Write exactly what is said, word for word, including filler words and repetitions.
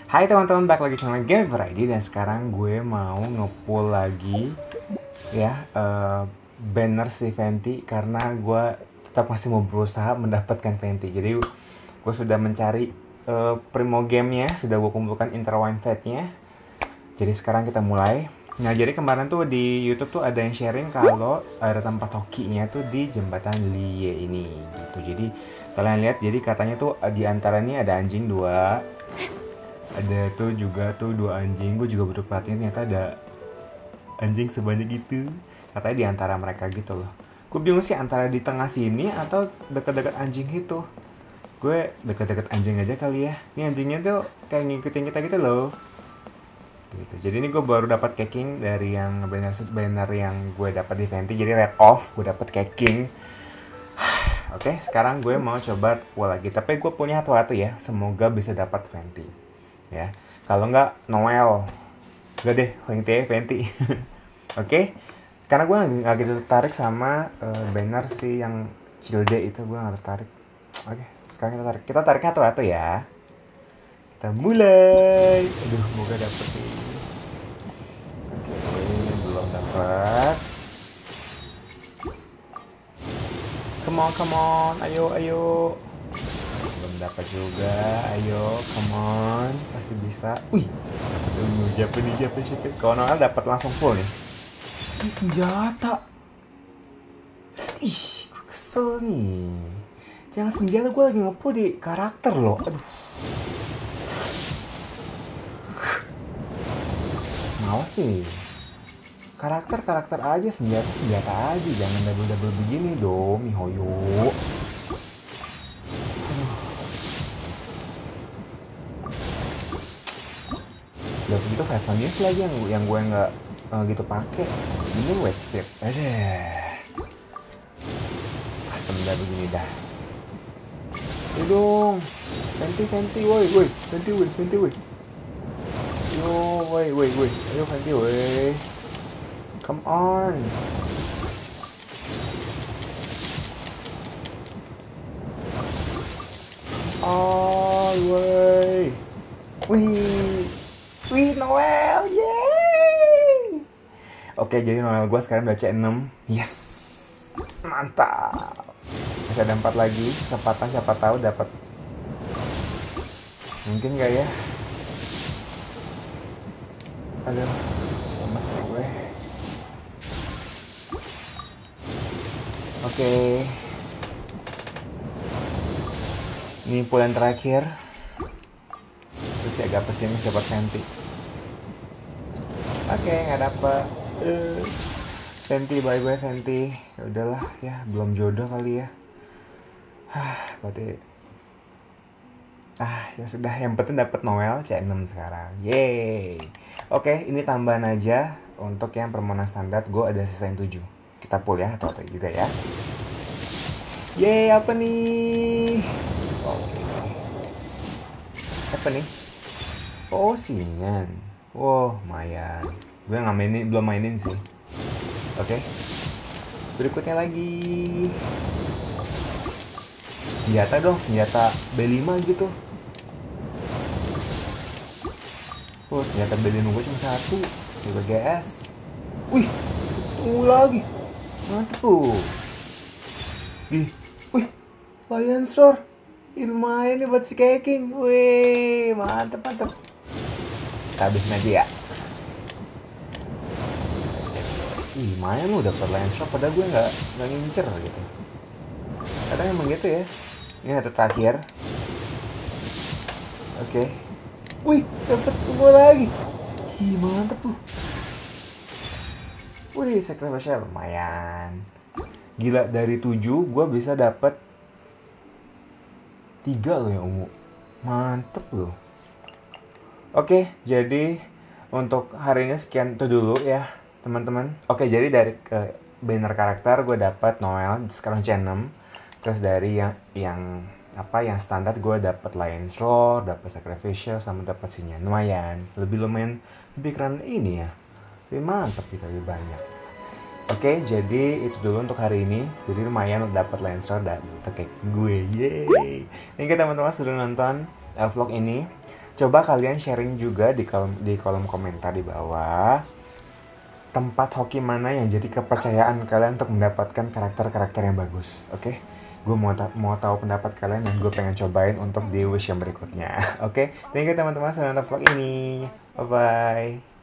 Hai teman-teman, balik lagi channel Game Variety. Dan sekarang gue mau nge-pull lagi ya uh, banner si Venti, karena gue tetap masih mau berusaha mendapatkan Venti. Jadi gue sudah mencari uh, Primo Game-nya, sudah gue kumpulkan Interwine Fate-nya. Jadi sekarang kita mulai. Nah, jadi kemarin tuh di YouTube tuh ada yang sharing kalau ada tempat hokinya tuh di jembatan Lie ini gitu. Jadi kalian lihat, jadi katanya tuh di antara ini ada anjing dua, ada tuh juga tuh dua anjing. Gue juga baru perhatiin ternyata ada anjing sebanyak itu, katanya di antara mereka gitu loh. Gue bingung sih antara di tengah sini atau dekat-dekat anjing itu. Gue dekat-dekat anjing aja kali ya. Ini anjingnya tuh kayak ngikutin kita gitu loh gitu. Jadi ini gue baru dapat caking dari yang banner banner yang gue dapat di Venti. Jadi red off gue dapat caking. Oke, okay, sekarang gue mau coba pull lagi. Tapi gue punya satu-satu ya. Semoga bisa dapat Venti. Ya, kalau nggak Noel. Gak deh, Venti ya Venti. Oke, okay? Karena gue nggak gitu tertarik sama uh, banner si yang Cilde itu, gue nggak tertarik. Oke, okay, sekarang kita tarik. Kita tarik satu-satu ya. Kita mulai. Aduh, semoga dapet nih. Oke, okay, belum dapat. Come on, come on, ayo, ayo. Belum dapat juga, ayo, come on, pasti bisa. Wih, aduh, siapa nih, siapa, siapa. Kalau Noel dapat langsung full nih. Ini senjata. Ih, gue kesel nih. Jangan senjata, gue lagi nge-pull di karakter loh. Aduh. Males nih. Karakter-karakter aja, senjata-senjata aja. Jangan double-double begini dong, mihoyo. Udah gitu five news lagi yang yang gue nggak uh, gitu pakai. Ini wet sip. Ada. Asem dah begini dah. Ayo dong. Venti, Venti, woi, woi. Venti, woi, Venti, woi. Yo, woi, woi, woi. Ayo Venti, woi. Come on. Oh, woi. Wih. Wih, Noel, yeay. Oke, jadi Noel gue sekarang udah C enam. Yes, mantap. Masih ada empat lagi, kesempatan siapa tahu dapat. Mungkin gak ya? Aduh, lemes nih gue. Oke. Ini pool yang terakhir. Terus agak pesimis dapat Venti. Oke, okay, nggak dapet. Uh, Venti, bye bye Venti. Ya udahlah ya, belum jodoh kali ya. Hah, berarti. Ah, ya sudah. Yang penting dapat Noel C enam sekarang. Yeay. Oke, okay, ini tambahan aja untuk yang permohonan standar. Gue ada sisain tujuh. Kita pull ya, atau atau juga ya. Yeay, apa nih? Oke. Okay. Apa nih? Oh, Singan. Wow, lumayan. Gue nggak mainin, belum mainin sih. Oke. Okay. Berikutnya lagi. Senjata dong, senjata B lima gitu. Oh, senjata B lima gue cuma satu. Coba G S. Wih, tunggu lagi. Mantep tuh. Di, wih, Lion's Roar. Ih, lumayan nih buat si caking. Wih, mantep, mantep. Kita habisin aja ya. Ih, lumayan lu dapet Lion's Roar, padahal gue gak, gak ngincer gitu. Kadang emang gitu ya. Ini ada terakhir. Oke. Okay. Wih, dapet gue lagi. Ih, mantep tuh. Wih, sacrifice lumayan. Gila, dari tujuh gue bisa dapet tiga loh yang ungu. Mantep loh. Oke, jadi untuk hari ini sekian itu dulu ya teman-teman. Oke, jadi dari uh, banner karakter gue dapat Noel sekarang C enam. Terus dari yang yang apa yang standar gue dapat Lion's Roar, dapat Sacrificial, sama dapat Sinyan. Lumayan, lebih lumayan lebih keren ini ya. Lebih mantap kita lebih banyak. Oke, jadi itu dulu untuk hari ini. Jadi lumayan dapat Lion's Roar dan kayak gue. Yeay. Thank you teman-teman sudah nonton uh, vlog ini. Coba kalian sharing juga di kolom di kolom komentar di bawah, tempat hoki mana yang jadi kepercayaan kalian untuk mendapatkan karakter-karakter yang bagus. Oke, gue mau ta- mau tahu pendapat kalian dan gue pengen cobain untuk di wish yang berikutnya. Oke, thank you teman-teman sudah nonton vlog ini. Bye bye.